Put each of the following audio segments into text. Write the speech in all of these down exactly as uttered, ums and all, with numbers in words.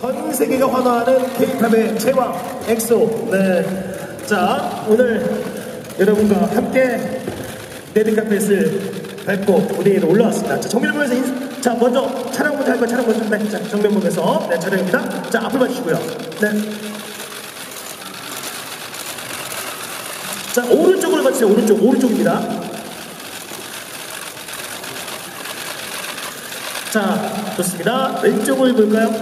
전 세계가 환호하는 케이팝의 제왕 엑소. 네, 자 오늘 여러분과 함께 레드카펫을 밟고 무대 위로 올라왔습니다. 자, 정면 보면서 인... 자 먼저 촬영 먼저 할 거예요. 촬영 먼저. 네, 자 정면 보면서 네 촬영입니다. 자 앞을 봐주시고요. 네. 자 오른쪽으로 봐주세요. 오른쪽 오른쪽입니다. 자 좋습니다. 왼쪽을 볼까요?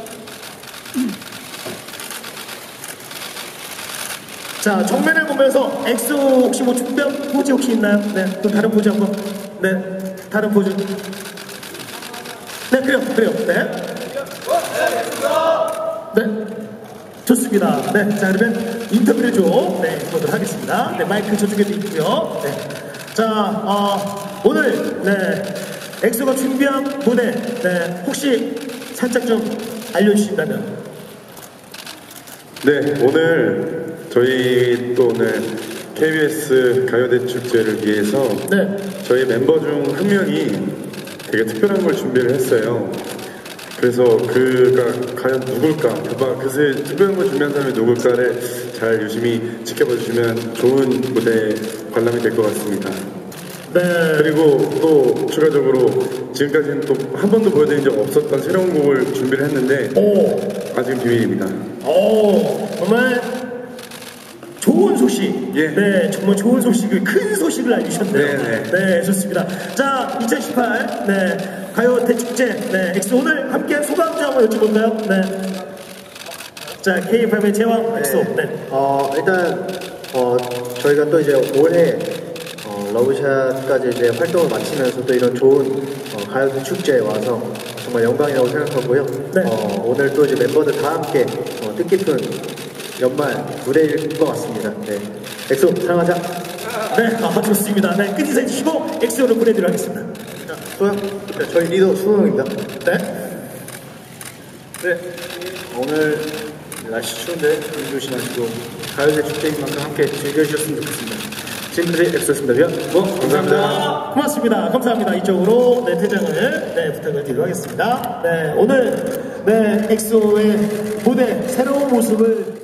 자 정면을 보면서 엑소 혹시 뭐 준비한 포즈 혹시 있나요? 네, 또 다른 포즈 한번. 네, 다른 포즈. 네, 그래요, 그래요. 네. 네, 좋습니다. 네, 자 그러면 인터뷰를 좀 네, 보도록 하겠습니다. 네, 마이크 저쪽에도 있고요. 네, 자 어, 오늘 네 엑소가 준비한 무대 네 혹시 살짝 좀 알려주신다면. 네, 오늘 저희 또 오늘 케이비에스 가요대 축제를 위해서 네. 저희 멤버 중 한 명이 되게 특별한 걸 준비를 했어요. 그래서 그가 과연 누굴까, 그가 그 특별한 걸 준비한 사람이 누굴까를 잘 열심히 지켜봐 주시면 좋은 무대 관람이 될 것 같습니다. 네. 그리고 또 추가적으로 지금까지는 또 한 번도 보여드린 적 없었던 새로운 곡을 준비를 했는데 오. 아직은 비밀입니다. 오, 정말 좋은 소식. 예. 네, 정말 좋은 소식을, 큰 소식을 알리셨네요. 네, 네. 네, 좋습니다. 자, 이천십팔 네 가요 대축제 네 엑소 오늘 함께한 소감 좀 한번 여쭤볼까요? 네. 자, 케이팝의 제왕 엑소. 네. 네. 어 일단 어 저희가 또 이제 올해 어, 러브샷까지 이제 활동을 마치면서 또 이런 좋은 어, 가요 축제에 와서 정말 영광이라고 생각하고요. 네. 어, 오늘 또 이제 멤버들 다 함께 어, 뜻깊은 연말 무대일 것 같습니다. 네. 엑소 사랑하자. 네, 아, 좋습니다. 네, 끈 인사해 주시고 엑소로 보내드리도록 하겠습니다. 자, 소영. 네, 저희 리더 수호영입니다. 네. 네. 오늘 날씨 추운데 물 조심하시고 가요제 축제인 만큼 함께 즐겨주셨으면 좋겠습니다. 지금까지 엑소였습니다. 미안. 뭐, 감사합니다. 고맙습니다. 감사합니다. 이쪽으로 네, 퇴장을 네, 부탁을 드리도록 하겠습니다. 네, 오늘 네, 엑소의 무대 새로운 모습을